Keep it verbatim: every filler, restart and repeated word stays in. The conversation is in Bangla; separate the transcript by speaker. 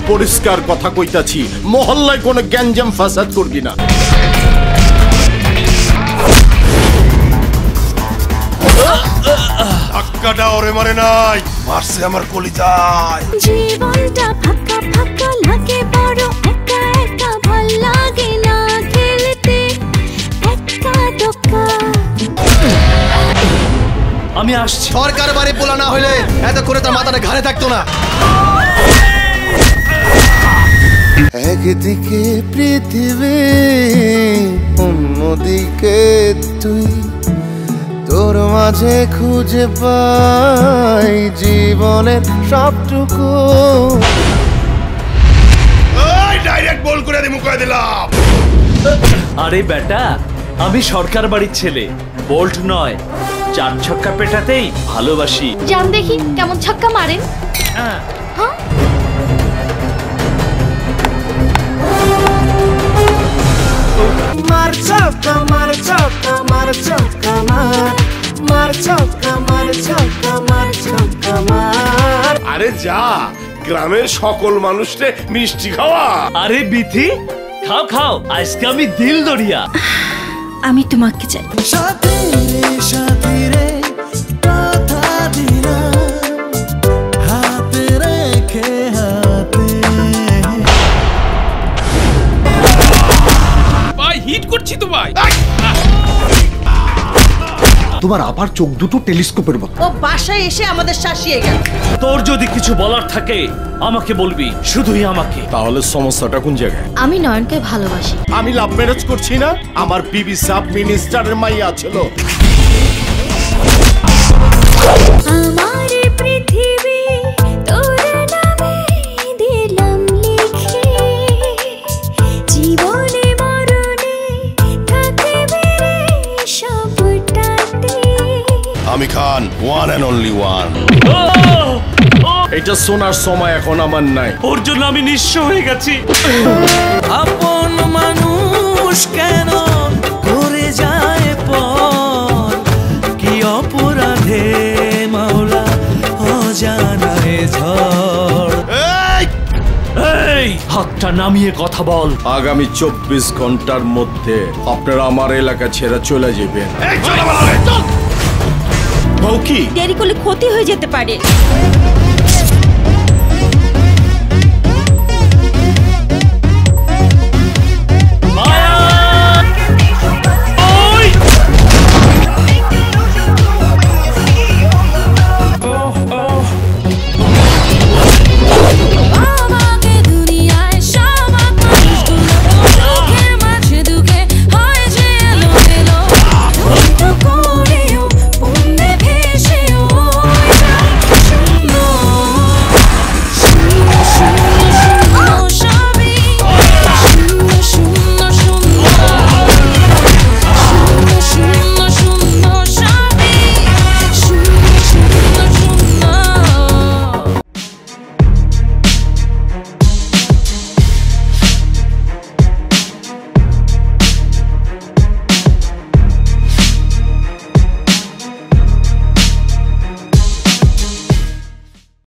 Speaker 1: পরিষ্কার কথা কইতাছি, মহল্লায় কোনো গ্যাঞ্জাম ফাসাদ করবি না।
Speaker 2: ধাক্কাটা ওরে মারে নাই, মারছে আমার কলিজায়।
Speaker 3: জীবনটা ফাঁকা ফাঁকা লাগে, বড় একা একা ভাল লাগে না খেলতে একা দোকা।
Speaker 4: আমি আসছি।
Speaker 5: সরকার বাড়ি পোলা না হইলে এত করে তার মাথাটা ঘাড়ে থাকতো না।
Speaker 6: একদিকে পৃথিবী, অন্যদিকে তুই, তোর মাঝে খুঁজে পাই জীবনের সবটুকু।
Speaker 2: ডাইরেক্ট বল করে দি মুখে দিলাম।
Speaker 4: আরে বেটা, আমি সরকার বাড়ির ছেলে, বোল্ট নয়। চার ছক্কা পেটাতেই ভালোবাসি।
Speaker 3: জান দেখি কেমন ছক্কা মারেন। হ্যাঁ
Speaker 6: মার ছক্কা মার ছক্কা মার ছক্কা মার, মার ছক্কা মার ছক্কা মার ছক্কা মার।
Speaker 2: আরে যা, গ্রামের সকল মানুষকে মিষ্টি খাওয়া।
Speaker 4: আরে বিথি, খাও খাও, আজকে আমি দিল দরিয়া।
Speaker 3: আমি তোমাকে চাই।
Speaker 6: সাথী সাথী রে কথা দিলাম, হাতে রেখে হাতে।
Speaker 7: ভাই হিট করছি তো ভাই।
Speaker 8: তোমার আবার চোখ দুটো টেলিস্কোপের মতো।
Speaker 9: ও বাসায় এসে আমাদের শাসিয়ে গেল।
Speaker 4: তোর যদি কিছু বলার থাকে আমাকে বলবি, শুধুই আমাকে।
Speaker 1: তাহলে সমস্যাটা কোন জায়গায়?
Speaker 3: আমি নয়নকে ভালোবাসি।
Speaker 1: আমি লাভ ম্যারেজ করছি না, আমার বিবি সাব মিনিস্টারের মাইয়া ছিল।
Speaker 3: আমার পৃথিবী তোর নামে দিলাম লিখে, জীবনে মরণে থাকবে রে সবটাতে।
Speaker 2: আমি Khan, one and only one.
Speaker 1: এটা শোনার সময় এখন আমার নাই।
Speaker 4: ওর জন্য আমি নিঃস্ব হয়ে গেছি।
Speaker 6: আপন মানুষ কেন করে যায় পর, কি অপরাধে মাওলা অজানায় ঝড়।
Speaker 4: এই হাতটা নামিয়ে কথা বল।
Speaker 1: আগামী চব্বিশ ঘন্টার মধ্যে আপনারা আমার এলাকা ছেড়ে চলে যাবেন।
Speaker 3: দেরি করলে ক্ষতি হয়ে যেতে পারে।